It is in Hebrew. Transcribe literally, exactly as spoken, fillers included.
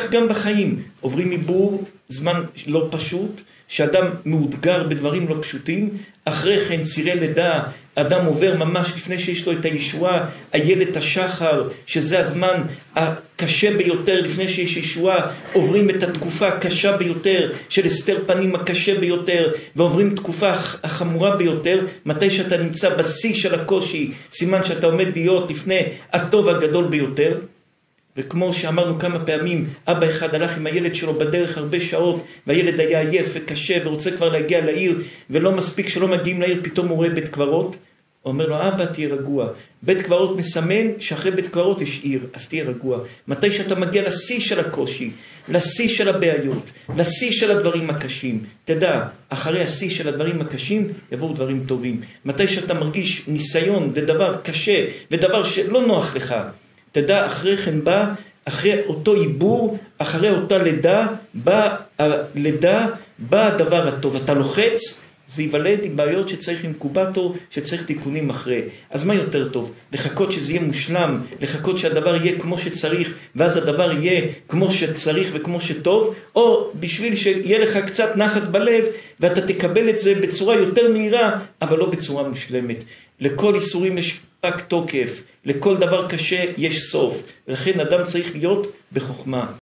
כך גם בחיים, עוברים עיבור, זמן לא פשוט, שאדם מאותגר בדברים לא פשוטים, אחרי כן צירי לידה, אדם עובר ממש לפני שיש לו את הישועה, איילת השחר, שזה הזמן הקשה ביותר, לפני שיש ישועה, עוברים את התקופה הקשה ביותר, של הסתר פנים הקשה ביותר, ועוברים תקופה החמורה ביותר, מתי שאתה נמצא בשיא של הקושי, סימן שאתה עומד להיות לפני הטוב הגדול ביותר, וכמו שאמרנו כמה פעמים, אבא אחד הלך עם הילד שלו בדרך הרבה שעות, והילד היה עייף וקשה ורוצה כבר להגיע לעיר, ולא מספיק שלא מגיעים לעיר, פתאום הוא רואה בית קברות, הוא אומר לו, אבא תהיה רגוע. בית קברות מסמן שאחרי בית קברות יש עיר, אז תהיה רגוע. מתי שאתה מגיע לשיא של הקושי, לשיא של הבעיות, לשיא של הדברים הקשים, תדע, אחרי השיא של הדברים הקשים יבואו דברים טובים. מתי שאתה מרגיש ניסיון ודבר קשה ודבר שלא נוח לך, תדע, אחרי כן בא, אחרי אותו עיבור, אחרי אותה לידה, בא הלידה, בא הדבר הטוב. אתה לוחץ, זה ייוולד עם בעיות שצריך אינקובטור, שצריך תיקונים אחרי. אז מה יותר טוב? לחכות שזה יהיה מושלם, לחכות שהדבר יהיה כמו שצריך, ואז הדבר יהיה כמו שצריך וכמו שטוב, או בשביל שיהיה לך קצת נחת בלב, ואתה תקבל את זה בצורה יותר מהירה, אבל לא בצורה מושלמת. לכל איסורים יש פג תוקף, לכל דבר קשה יש סוף, ולכן אדם צריך להיות בחוכמה.